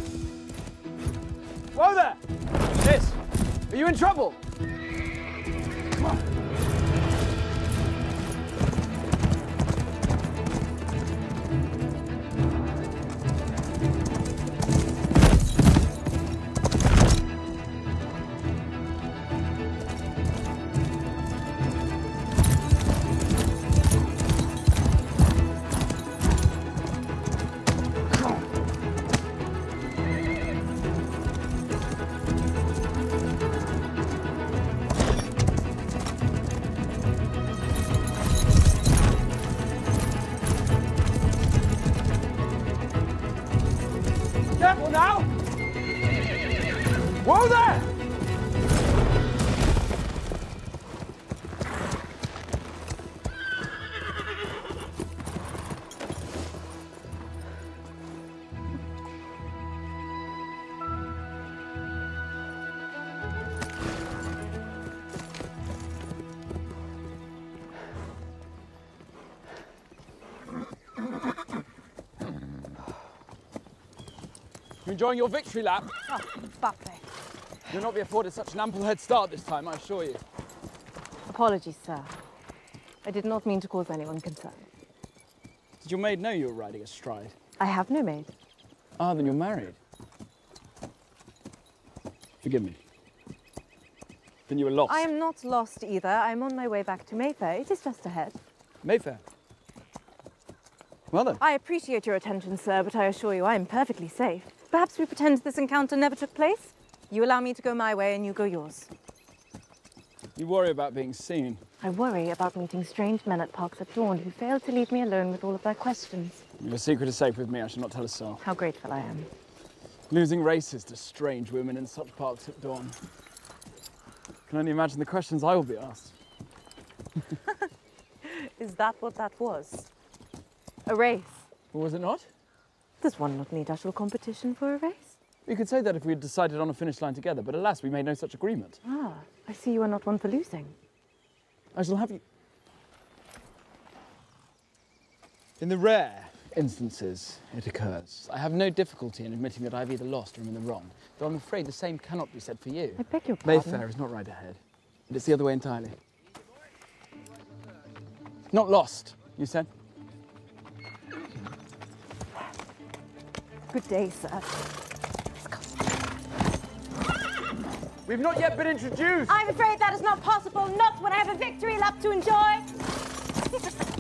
Whoa there! Miss, are you in trouble? Come on. Careful now! Whoa there! You enjoying your victory lap? Oh, Mbappe. You'll not be afforded such an ample head start this time, I assure you. Apologies, sir. I did not mean to cause anyone concern. Did your maid know you were riding astride? I have no maid. Ah, then you're married. Forgive me. Then you were lost. I am not lost either. I'm on my way back to Mayfair. It is just ahead. Mayfair? Well then. I appreciate your attention, sir, but I assure you I am perfectly safe. Perhaps we pretend this encounter never took place? You allow me to go my way and you go yours. You worry about being seen. I worry about meeting strange men at parks at dawn who fail to leave me alone with all of their questions. Your secret is safe with me. I shall not tell a soul. How grateful I am. Losing races to strange women in such parks at dawn. I can only imagine the questions I will be asked. Is that what that was? A race? Or was it not? Does one not need actual competition for a race? We could say that if we had decided on a finish line together, but alas, we made no such agreement. Ah, I see you are not one for losing. I shall have you... In the rare instances it occurs, I have no difficulty in admitting that I've either lost or am in the wrong, though I'm afraid the same cannot be said for you. I beg your pardon? Mayfair is not right ahead, and it's the other way entirely. Not lost, you said? Good day, sir. We've not yet been introduced! I'm afraid that is not possible, not when I have a victory lap to enjoy.